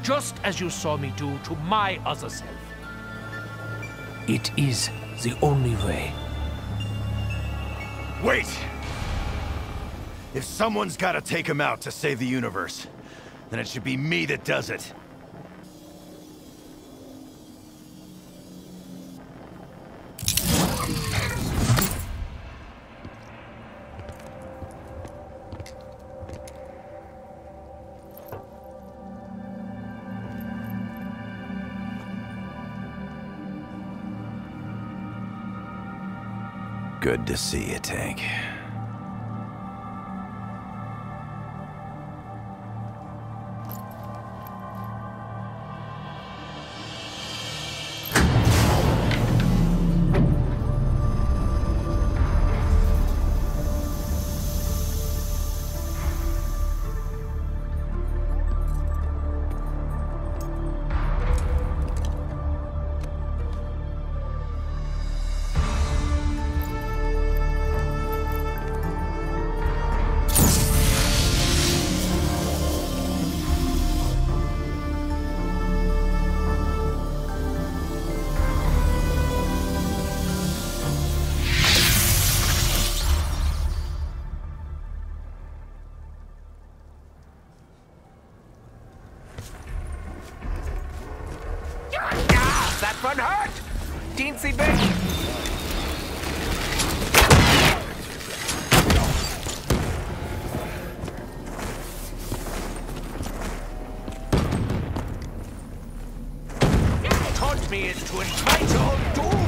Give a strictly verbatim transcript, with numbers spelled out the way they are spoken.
just as you saw me do to my other self. It is the only way. Wait! If someone's gotta take him out to save the universe, then it should be me that does it. Good to see you, Tank. That one hurt! Teensy bit! Taught me is to invite your doom!